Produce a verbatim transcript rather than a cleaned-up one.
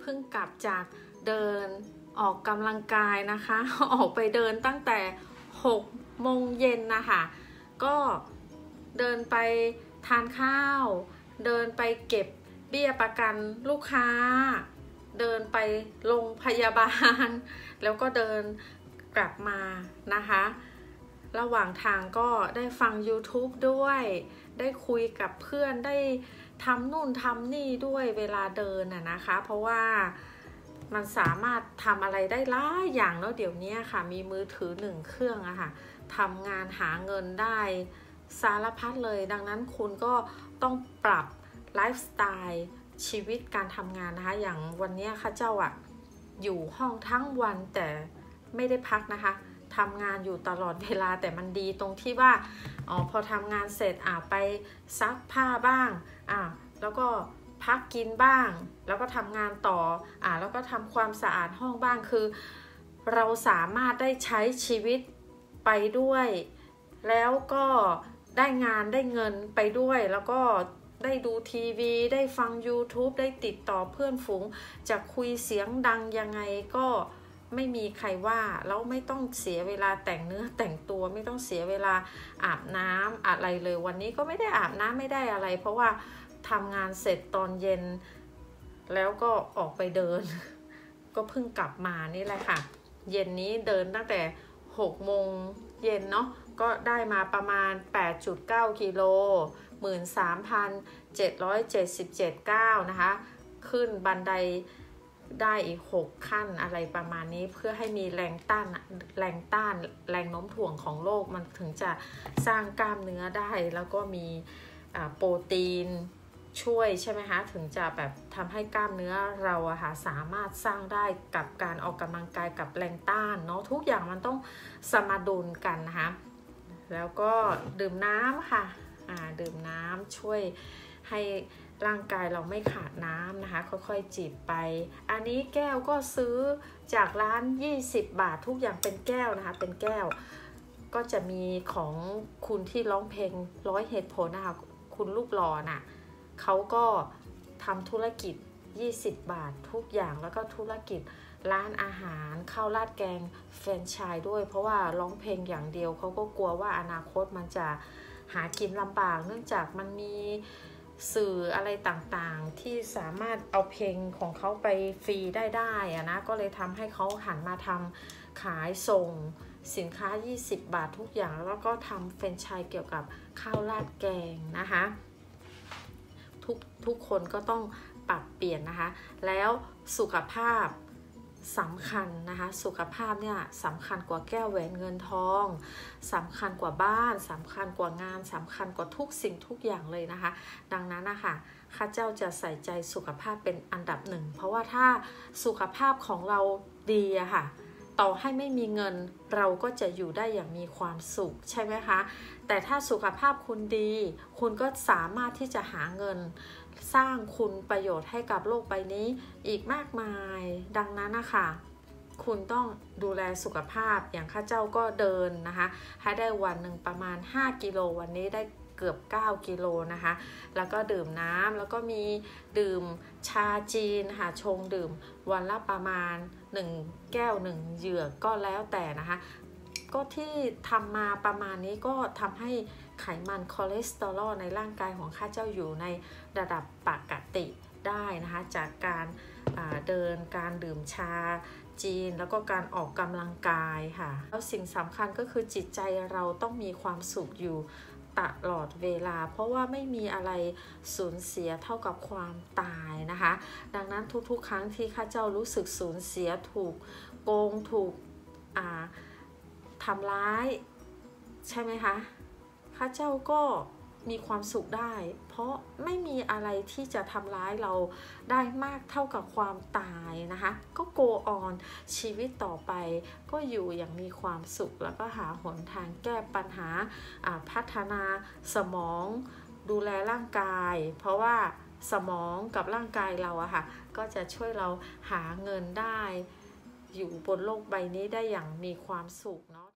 พิ่งกลับจากเดินออกกำลังกายนะคะออกไปเดินตั้งแต่หกโมงเย็นนะคะก็เดินไปทานข้าวเดินไปเก็บเบี้ยประกันลูกค้าเดินไปโรงพยาบาลแล้วก็เดินกลับมานะคะระหว่างทางก็ได้ฟัง ยูทูบ ด้วยได้คุยกับเพื่อนได้ทำนู่นทำนี่ด้วยเวลาเดินน่ะนะคะเพราะว่ามันสามารถทำอะไรได้หลายอย่างแล้วเดี๋ยวนี้ค่ะมีมือถือหนึ่งเครื่องอะค่ะทำงานหาเงินได้สารพัดเลยดังนั้นคุณก็ต้องปรับไลฟ์สไตล์ชีวิตการทำงานนะคะอย่างวันนี้ข้าเจ้าอะอยู่ห้องทั้งวันแต่ไม่ได้พักนะคะทำงานอยู่ตลอดเวลาแต่มันดีตรงที่ว่าอ๋อพอทำงานเสร็จอ่ะไปซักผ้าบ้างอ่ะแล้วก็พักกินบ้างแล้วก็ทำงานต่ออ่ะแล้วก็ทำความสะอาดห้องบ้างคือเราสามารถได้ใช้ชีวิตไปด้วยแล้วก็ได้งานได้เงินไปด้วยแล้วก็ได้ดูทีวีได้ฟัง ยูทูบ ได้ติดต่อเพื่อนฝูงจะคุยเสียงดังยังไงก็ไม่มีใครว่าแล้วไม่ต้องเสียเวลาแต่งเนื้อแต่งตัวไม่ต้องเสียเวลาอาบน้ำอะไรเลยวันนี้ก็ไม่ได้อาบน้ำไม่ได้อะไรเพราะว่าทำงานเสร็จตอนเย็นแล้วก็ออกไปเดินก็เพิ่งกลับมานี่แหละค่ะเย็นนี้เดินตั้งแต่หกโมงเย็นเนาะก็ได้มาประมาณ แปดจุดเก้า กิโล หนึ่งหมื่นสามพันเจ็ดร้อยเจ็ดสิบเจ็ด ก้าวนะคะขึ้นบันไดได้อีกหกขั้นอะไรประมาณนี้เพื่อให้มีแรงต้านแรงต้านแรงโน้มถ่วงของโลกมันถึงจะสร้างกล้ามเนื้อได้แล้วก็มีโปรตีนช่วยใช่ไหมคะถึงจะแบบทำให้กล้ามเนื้อเราอะค่ะสามารถสร้างได้กับการออกกำลังกายกับแรงต้านเนาะทุกอย่างมันต้องสมดุลกันนะคะแล้วก็ดื่มน้ำค่ะดื่มน้ำช่วยให้ร่างกายเราไม่ขาดน้ำนะคะค่อยๆจิบไปอันนี้แก้วก็ซื้อจากร้านยี่สิบบาททุกอย่างเป็นแก้วนะคะเป็นแก้วก็จะมีของคุณที่ร้องเพลงร้อยเหตุผลนะคะคุณรูปหล่อน่ะเขาก็ทำธุรกิจยี่สิบบาททุกอย่างแล้วก็ธุรกิจร้านอาหารข้าวราดแกงแฟรนไชส์ด้วยเพราะว่าร้องเพลงอย่างเดียวเขาก็กลัวว่าอนาคตมันจะหากินลำบากเนื่องจากมันมีสื่ออะไรต่างๆที่สามารถเอาเพลงของเขาไปฟรีได้ได้อะนะก็เลยทำให้เขาหันมาทำขายส่งสินค้ายี่สิบบาททุกอย่างแล้วก็ทำแฟรนไชส์เกี่ยวกับข้าวราดแกงนะคะทุกทุกคนก็ต้องปรับเปลี่ยนนะคะแล้วสุขภาพสำคัญนะคะสุขภาพเนี่ยสำคัญกว่าแก้วแหวนเงินทองสำคัญกว่าบ้านสำคัญกว่างานสำคัญกว่าทุกสิ่งทุกอย่างเลยนะคะดังนั้นนะคะข้าเจ้าจะใส่ใจสุขภาพเป็นอันดับหนึ่งเพราะว่าถ้าสุขภาพของเราดีอะค่ะต่อให้ไม่มีเงินเราก็จะอยู่ได้อย่างมีความสุขใช่ไหมคะแต่ถ้าสุขภาพคุณดีคุณก็สามารถที่จะหาเงินสร้างคุณประโยชน์ให้กับโลกใบนี้อีกมากมายดังนั้นนะคะคุณต้องดูแลสุขภาพอย่างข้าเจ้าก็เดินนะคะให้ได้วันหนึ่งประมาณห้ากิโลวันนี้ได้เกือบเก้ากิโลนะคะแล้วก็ดื่มน้ำแล้วก็มีดื่มชาจีนค่ะชงดื่มวันละประมาณหนึ่งแก้วหนึ่งเหยือกก็แล้วแต่นะคะก็ที่ทำมาประมาณนี้ก็ทำให้ไขมันคอเลสเตอรอลในร่างกายของข้าเจ้าอยู่ในระดับปกติได้นะคะจากการเดินการดื่มชาจีนแล้วก็การออกกำลังกายค่ะแล้วสิ่งสำคัญก็คือจิตใจเราต้องมีความสุขอยู่ตลอดเวลาเพราะว่าไม่มีอะไรสูญเสียเท่ากับความตายนะคะดังนั้นทุกๆครั้งที่ข้าเจ้ารู้สึกสูญเสียถูกโกงถูกทำร้ายใช่ไหมคะข้าเจ้าก็มีความสุขได้เพราะไม่มีอะไรที่จะทำร้ายเราได้มากเท่ากับความตายนะคะก็ go on ชีวิตต่อไปก็อยู่อย่างมีความสุขแล้วก็หาหนทางแก้ปัญหาพัฒนาสมองดูแลร่างกายเพราะว่าสมองกับร่างกายเราอะค่ะก็จะช่วยเราหาเงินได้อยู่บนโลกใบนี้ได้อย่างมีความสุขเนาะ